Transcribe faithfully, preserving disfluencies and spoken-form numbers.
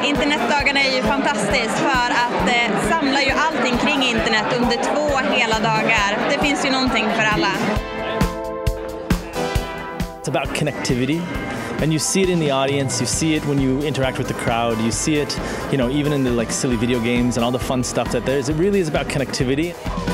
Internetdagarna är ju fantastiskt för att eh, samla ju allting kring internet under två hela dagar. Det finns ju någonting för alla. It's about connectivity. And you see it in the audience, you see it when you interact with the crowd, you see it, you know, even in the like silly video games and all the fun stuff that there is. It really is about connectivity.